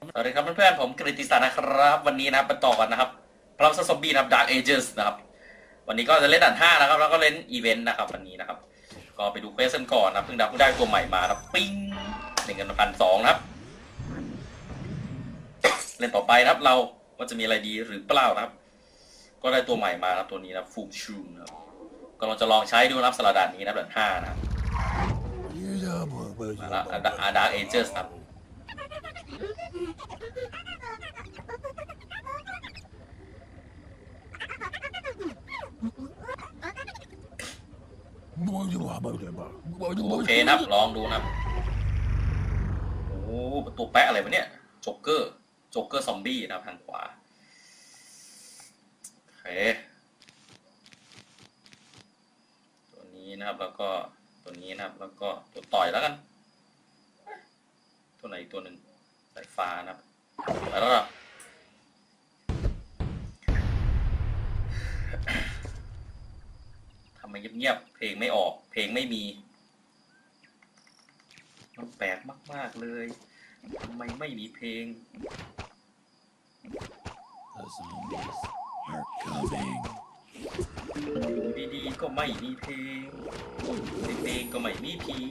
สวัสดีครับเพื่อนๆผมกฤติศักดิ์นะครับวันนี้นะไปต่อกันนะครับพลังซอมบี้นะครับ Dark Ages นะครับวันนี้ก็จะเล่นด่าน5นะครับแล้วก็เล่นอีเวนต์นะครับวันนี้นะครับก็ไปดูเควสกันก่อนนะเพิ่งได้ตัวใหม่มาครับปิ้ง1,200นะครับเล่นต่อไปนะครับเราว่าจะมีอะไรดีหรือเปล่านะครับก็ได้ตัวใหม่มาครับตัวนี้นะฟูมชูนะครับก็เราจะลองใช้ดูนะครับสลัดด่านนี้นะด่าน5นะครับมาแล้วDark Ages ครับโอเคนะครับลองดูนะครับโอ้ประตูแปะอะไรวะเนี่ยโจ๊กเกอร์ซอมบี้นะครับทางขวาโอเคตัวนี้นะครับแล้วก็ตัวนี้นะครับแล้วก็ตัวต่อยแล้วกันตัวไหนตัวหนึ่งสายฟ้านะครับไปแล้วล่ะทำไมเงียบๆเพลงไม่ออกเพลงไม่มีมันแปลกมากๆเลยทำไมไม่มีเพลงอยู่ดีๆก็ไม่มีเพลงเพลงก็ไม่มีพี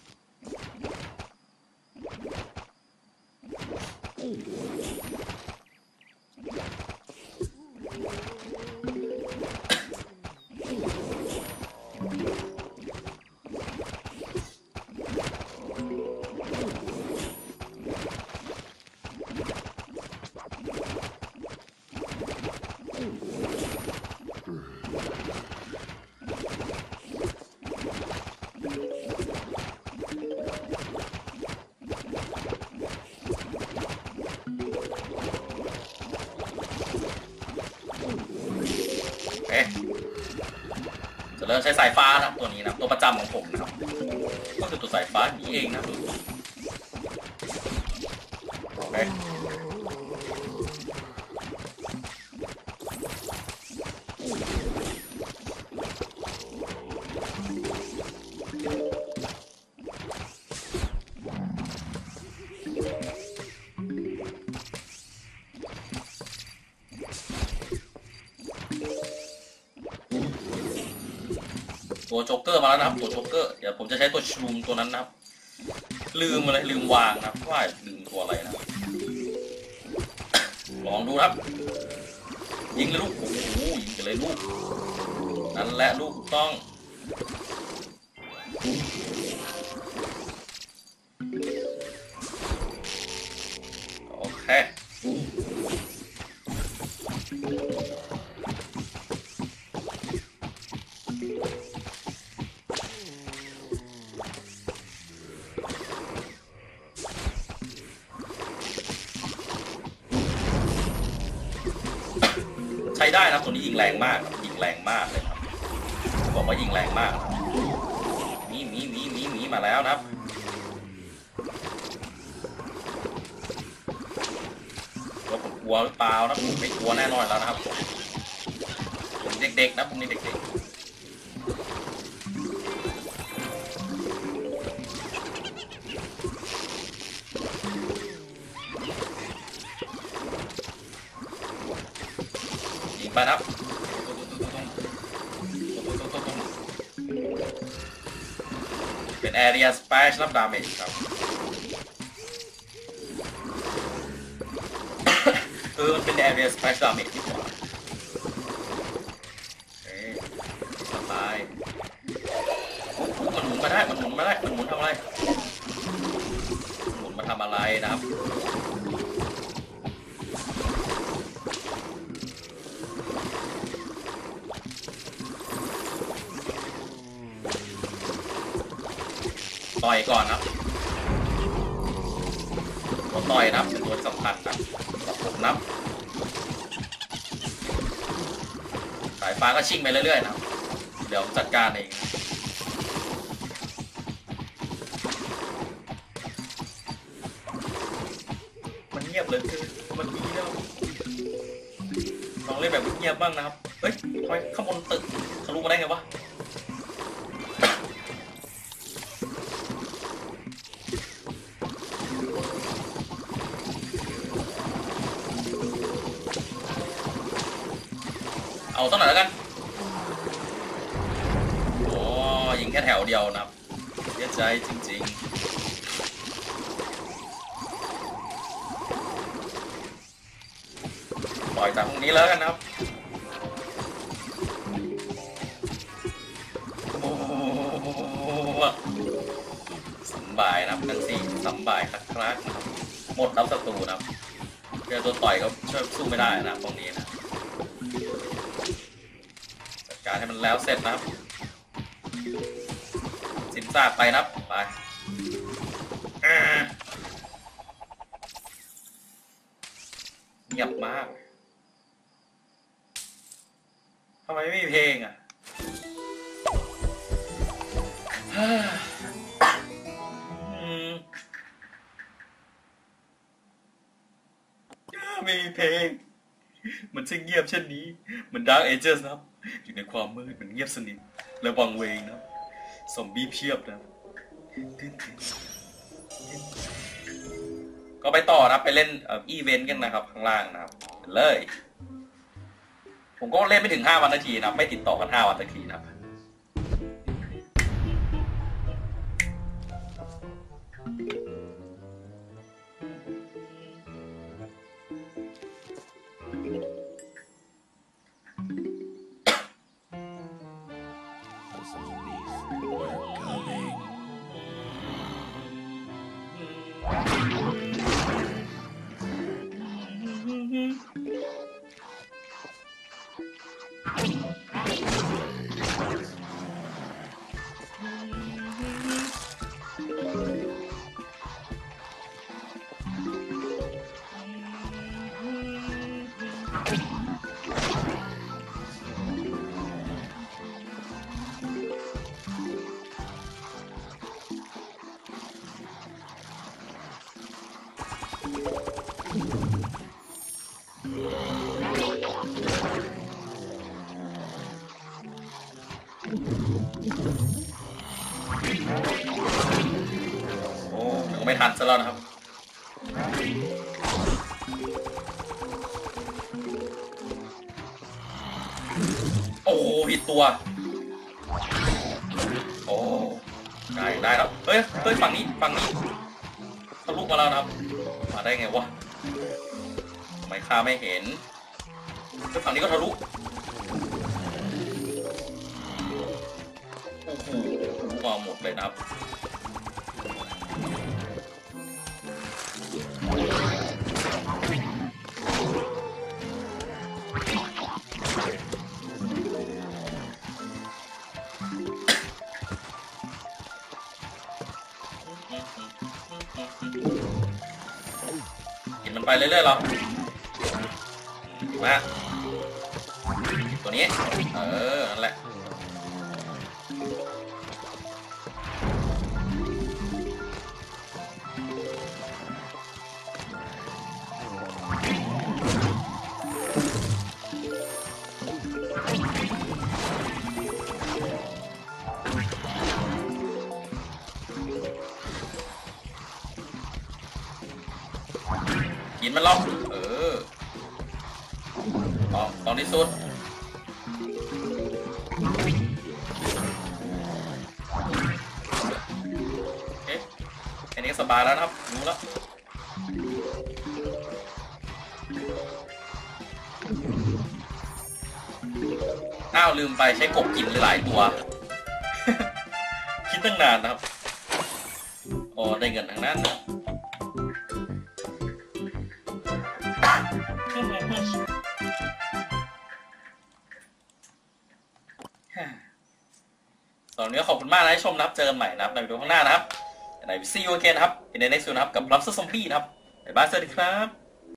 จะเริ่มใช้สายฟ้านะครับตัวนี้นะตัวประจำของผมนะครับก็คือตัวสายฟ้านี้เองนะโอเคตัวโจ๊กเกอร์มาแล้วนะครับตัวโจ๊กเกอร์เดี๋ยวผมจะใช้ตัวชูมตัวนั้นนะครับลืมอะไรลืมวางนะครับว่าลืมตัวอะไรนะลองดูครับยิงเลยลูกโอ้โหยิงกันเลยลูกนั่นแหละลูกต้องโอเคใช้ได้นะตัวนี้ยิงแรงมากยิงแรงมากเลยครับบอกว่ายิงแรงมากมีมาแล้วนะครับว่าผมกลัวหรือเปล่านะผมไม่กลัวแน่นอนแล้วนะครับผมเด็กๆนะผมนี่เด็กๆยิงไปนะครับเป็น area splash รับ damage ครับมันเป็น area splash damage ดีกว่าสบายมันหมุนมาได้มันหมุนทำอะไรหมุนมาทำอะไรนะครับต่อยก่อนนะตัวต่อยนะเป็นตัวสำคัญนะผมนะสายฟ้าก็ชิ่งไปเรื่อยๆนะเดี๋ยวจัดการเองมันเงียบเลยคือมันดีแล้วลองเล่นแบบเงียบบ้างนะครับเฮ้ยทำไมข้างบนตึกทะลุมาได้ไงวะ โเอาสักหน่อยแล้วกันโอ้ยิงแค่แถวเดียวนะครับเสียใจจริงๆปล่อยจากตรงนี้แล้วกันนะครับสำบายนะครับทั้งสี่สำบายคลักนะครับหมดแล้วศัตรูนะครับเจอตัวต่อยก็ช่วยสู้ไม่ได้นะตรงนี้นะจัดการให้มันแล้วเสร็จนะครับสินซาดไปนะครับไปเงียบมากทำไมไม่มีเพลงอ่ะไม่มีเพลงมันช่างเงียบเช่นนี้เหมือน Dark Ages นะครับอยู่ในความมืดมันเงียบสนิทและวังเวงนะซอมบี้เพียบนะก็ไปต่อนะไปเล่นอีเวนต์กันนะครับข้างล่างนะครับเลยผมก็เล่นไม่ถึง5 วันนาทีนะไม่ติดต่อกัน5 วันนาทีนะครับโอ้ยังไม่ทันซะแล้วนะครับโอ้โหผิดตัวโอ้ได้ครับเฮ้ยฝั่งนี้ทะลุมาแล้วนะครับมาได้ไงวะทำไมข้าไม่เห็นฝั่งนี้ก็ทะลุโอ้โหมาหมดเลยนะครับกินมันไปเรื่อยๆหรอมาตัวนี้นั่นแหละกินมันล็อกตอนที่สุดโอเคอันนี้สบายแล้วนะครับรู้แล้วอ้าวลืมไปใช้กบกินหลายตัว คิดตั้งนานนะครับอ๋อได้เงินทางนั้นนะตอนนี้ขอบคุณมากนะที่ชมนะครับเจอกันใหม่นะครับในวิดีโอข้างหน้านะครับใน See you again นะครับใน next video นะครับกับ Lobster Zombie นะครับบ๊ายบายสวัสดีครับ